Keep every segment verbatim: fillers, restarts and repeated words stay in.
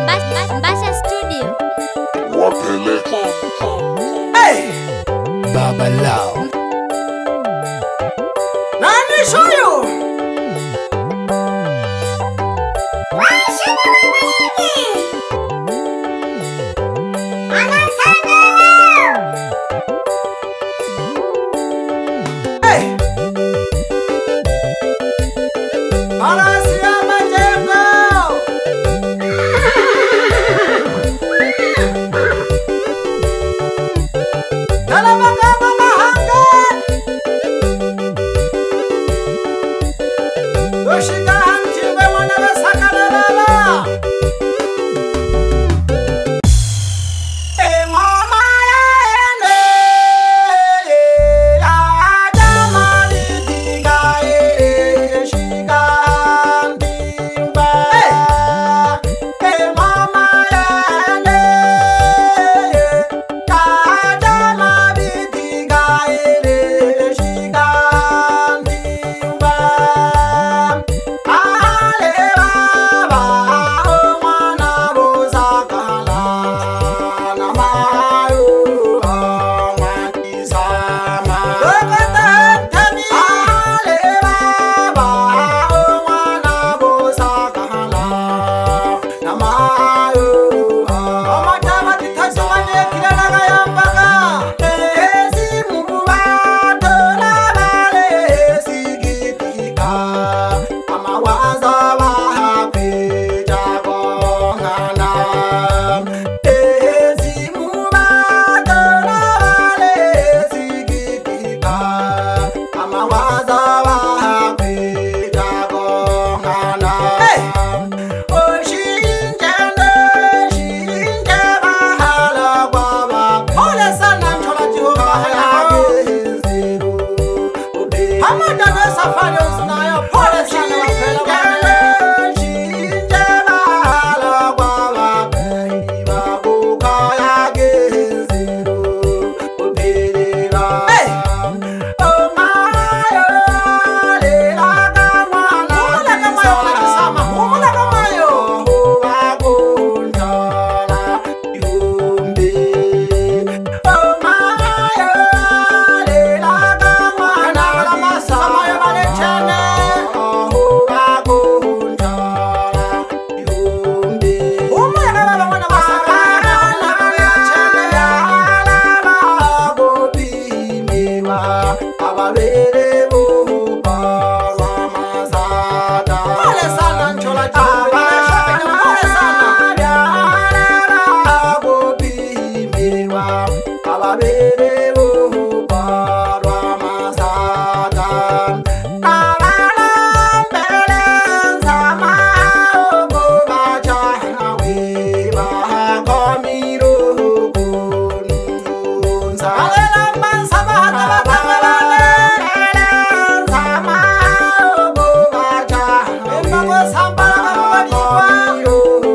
Mbasha Studio. Wapeleke Hey! Baba Lao. Nani shoyo? Hey! Arasia majengo! Dalamagama mahanga! Yoshika hanchiwe wanawe sakarabala! E mama ya ene, ya jamali diga e shika hantimba. E mama ya ene, ya jamali diga e shika hantimba. Ale baba o mwana bozakala na mayo amandisama. Ale baba o mwana bozakala na mayo amatama tikasimane kiranaga yambaga. Ezi mubato na bale sigitika amawaza bahapita bongana. Ezi mubato na bale sigitika amawaza bahapita bongana. Oshinjane shinje bahala kwaba ole sana nchola Jehova yagezeru Hamadana safari usunayo pole sana wapela wane shinje bahala kwaba ibabuka yagezeru ubirira Oh mayo lela kamwana Humula kamayo nakisama Humula kamayo Huwakunjala ihumbi Oh mayo lela kamwana Lamasama yabalechane Huwakunjala ihumbi Humula kamayo wana masakana Huwakunjala Yalama bopimiwa Ababere buhupazwa mazada Pole sana nchola Jehova Pole sana Yalama bopimiwa Ababere buhupazwa mazada Abalambele nzama Ogo bachana weba Hakomiru kununza Alelamba nsabata batakalane Nzama Ogo bachana weba Hakomiru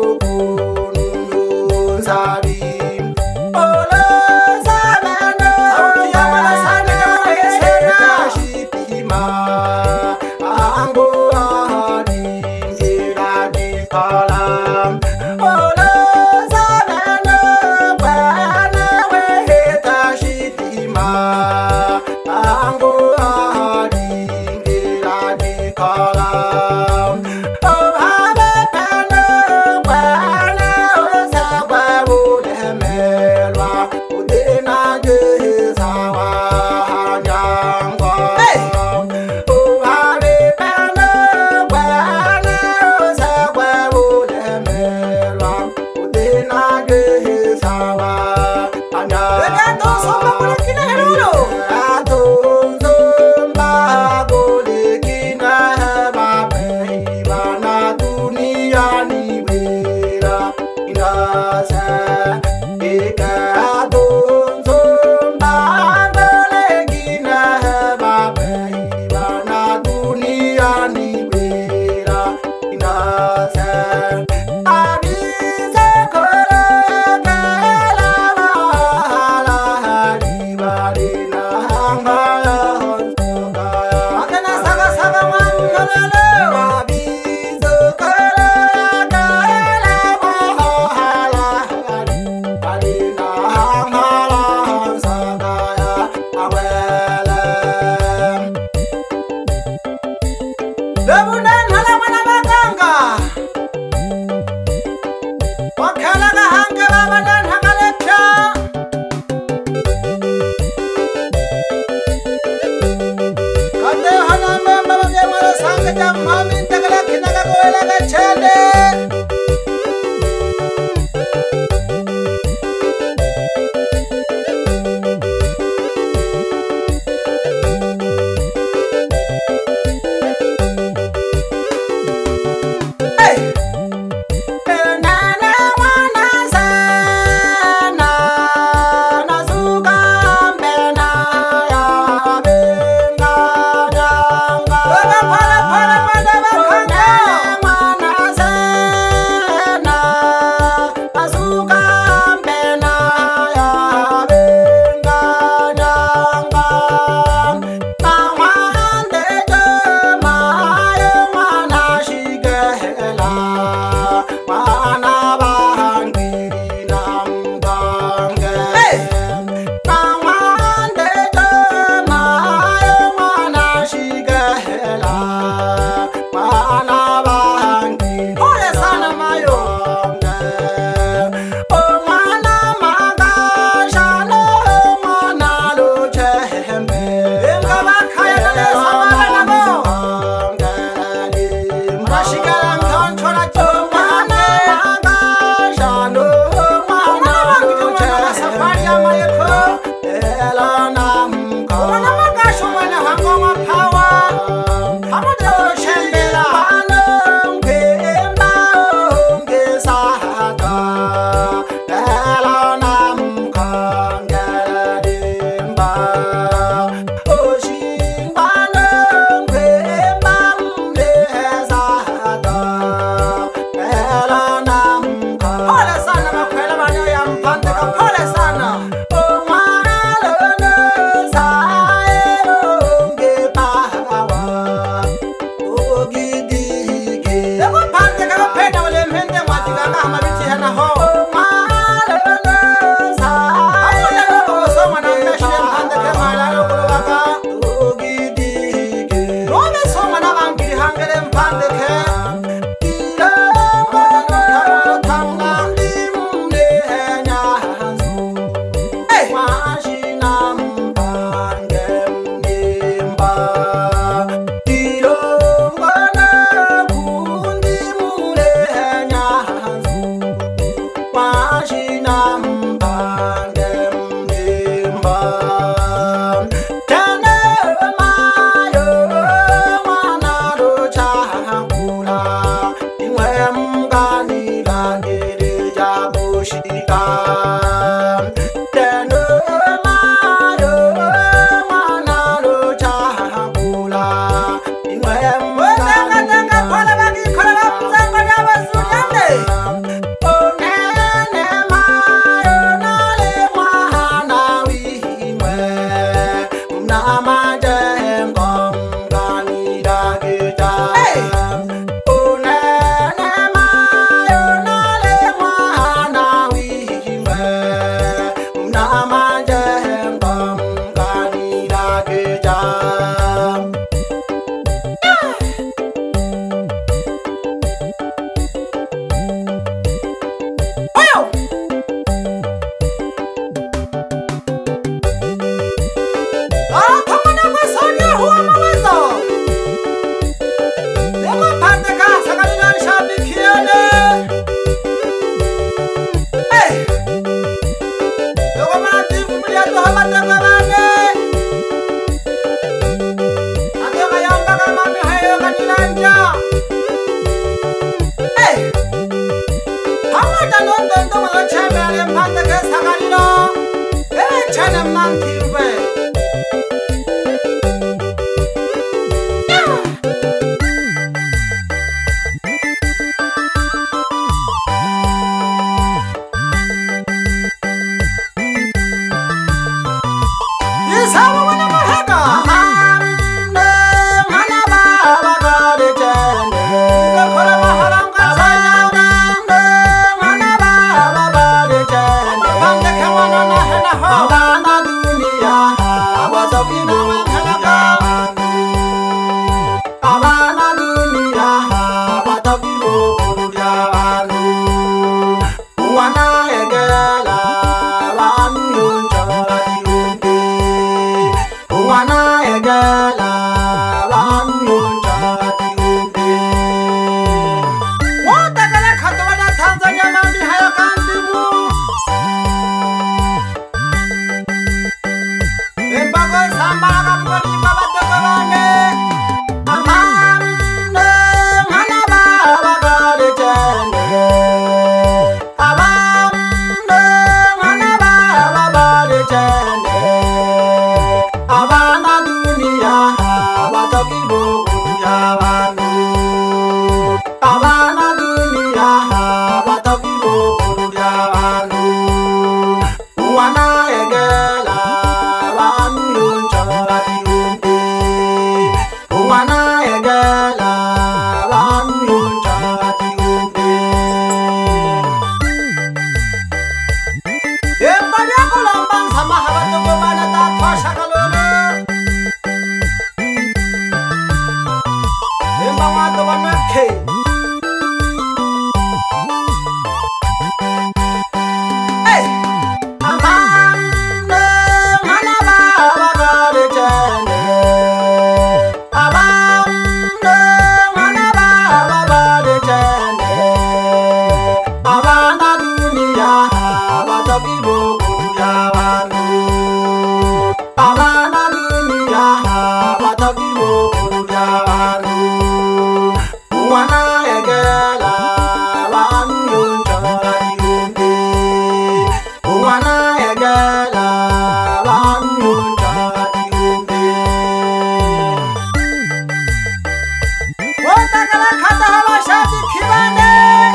kununza Olo sabene Sauti ya malasane Sena shipima Ango ahadi Ngira dikalam Olo sabene Bane weheta shipima Ango ahadi Ngira dikalam Oh habe pene Bane osagwa ulemelwa Udena jezawa hanyangwa Oh habe pene Bane osagwa ulemelwa Udena jezawa hanyangwa Ekato somba kule kina herulo Ekato somba kule kina hebape mami ntakala kinaka kuwela kachele. Para, para, para, para, mando wanake. Hey, abande manaba bagale jende. Abande manaba bagale jende. Abana dunia batakibo kuya bandu. Abana dunia batakibo kuya bandu. Wana egela bandu njala diumbe. Wana egela bandu njala diumbe. Wota kala kata hawa shati kibane.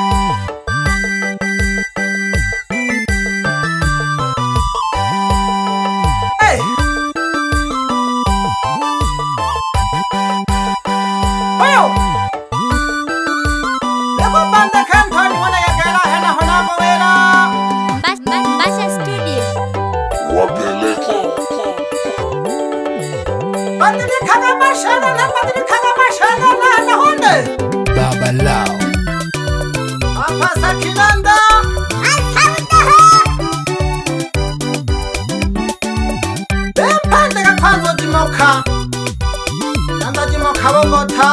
Hey. Oyo. Lego banda kantoni wana yagela hena hona bowela. Bas Bas Basha Studio. Wapeleke. Bandini kaga mashana na bandini kaga mashana na na honde. Babalao. Apasa kinanda. Bempande kakwanzo jimoka. Nanda jimoka bogota.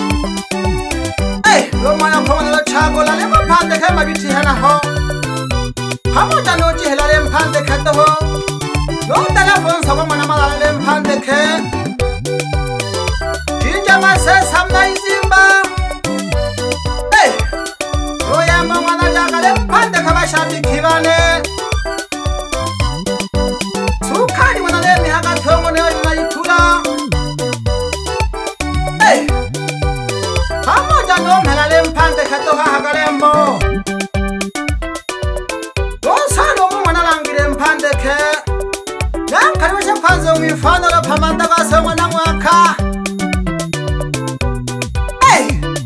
Eh, lo mwana komana lo chagola le mpande ke mabiti hena ho. Hamoja no jihela le mpande kato ho. No telefon sa mwana mala le mpande ke. Jinja mase samna izimba. Eh, lo yamba mwana jaga le mpande kabashati kibane. Sukari mwana le mihaga tongo ne na itula. Eh, hamoja no mela le mpande kato ha hagalembo. Dosano mwana langire mpande ke. Yankariwisha kwanza umifano lo pamanda basa mwana mwaka. Hey!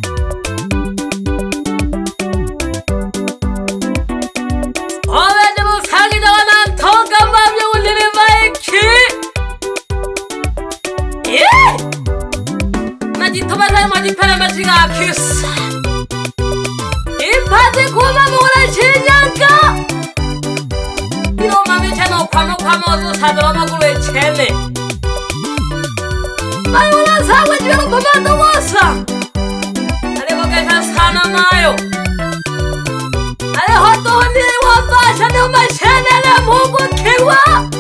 Obede mufangida wanantoka mbavyo ulimi maiki. Yeah! Najitoba nayo majipele majiga akisa. Impati kuba mura chinyanga. Ino mami chano kwano kwamo ozu sadro magulu echele. Mayula sawe jiro kumando wasa. Alego kesha sana mayo. Ale hoto hundi wabasha ni umachenele mungu kiwa.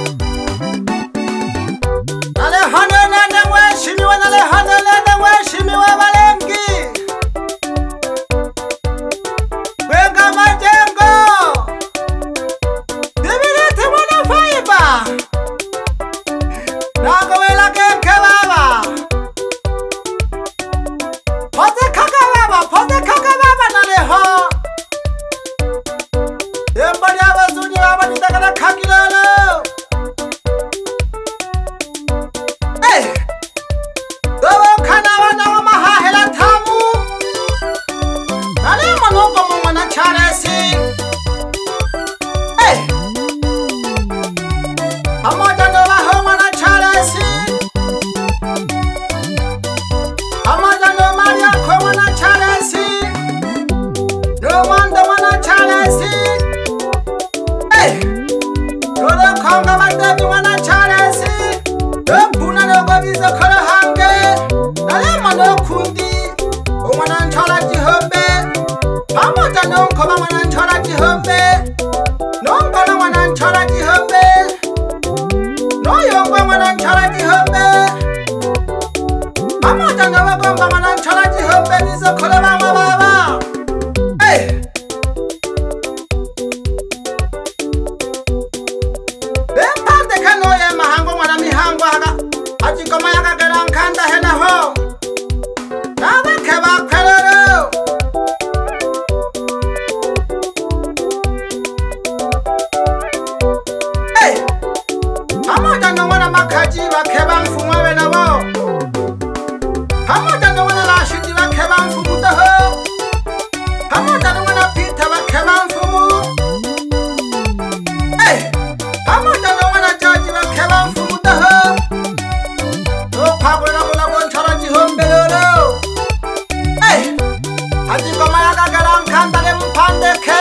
Nale hane nene mweshimiwa, nale hane nene mweshimiwa malengi. Wenga majengo. Dibiriti mwana faiba. Nago wela kenke baba. Pote kaka baba, pote kaka baba nale ho. Yembali abazuni baba nitagala kakilalo. Hey! Dobo kana wana wa mahahela tamu. Nale manongo mwana charesi. Hey! Amoja no baho mwana charesi. Amoja no maria ko mwana charesi. No wanda mwana charesi. Hey! Dodo konga bandebi mwana charesi. Puna no gobizo kora hange. Nale mano kundi. Umwana nchola jihombe. Amoja no koba mwana nchola jihombe. Ajingoma yakagera nkandale mpandeke.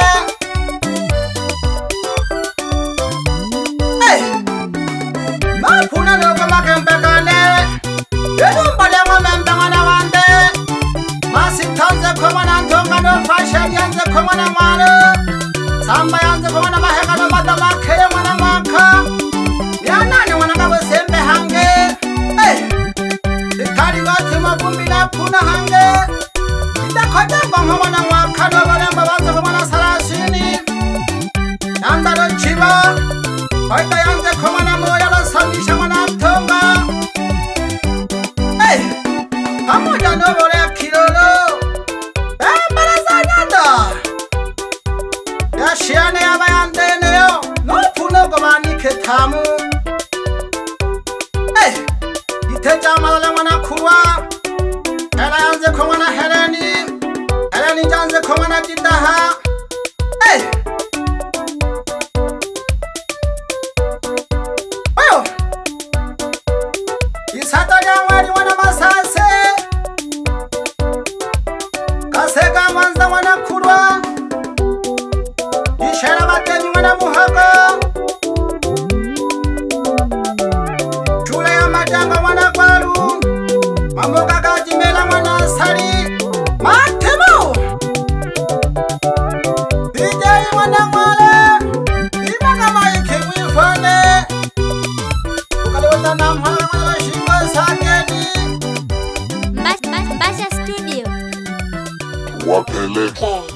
Hey, mapuna loko makempekane. Yelumbale ngomembe ngwana wande. Masitanze komana ntonga no fashion yanze komana mwana. Samba yanze komana maheka no madama kere mwana mwaka. Yanani mwana ngabo sembe hange. Hey, ikari wati mavumbi na puna hange. Itakoja ngomho mwana mwaka no balemba banze komana sarasini. Nandalo chiba. Oita yanze komana moya lo sandisha mwana ntonga. Hey, pamoja no bole kilolo. Bembele zanyanda. Yashiane abayande neyo. No puno gomani ketamu. Hey, iteja malale mwana kuwa. Hela yanze komana hereni. Hereni janze komana jitaha. Hey, oyo. Isata nyangwari wana masase. Kasega mwanza wana kurwa. Ishera bateni wana muhaga. Chule ya majanga wana kwaru. Mamoga gajimela wana sari. Matemo. D J wana mwale. Imaga maike wifane. Ukalewata na mhala wana shingo sakeni. Basha Studio. Wapeleke.